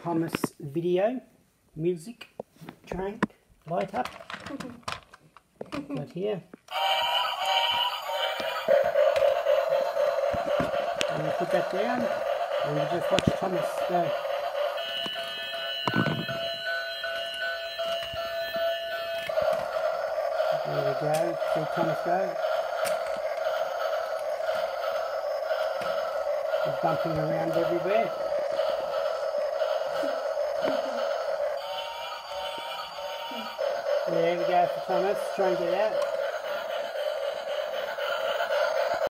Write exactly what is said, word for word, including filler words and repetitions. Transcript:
Thomas video, music, train, light up. Right here. And we put that down and we just watch Thomas go. There we go, see Thomas go. He's bumping around everywhere. There we go for Thomas, try and get out.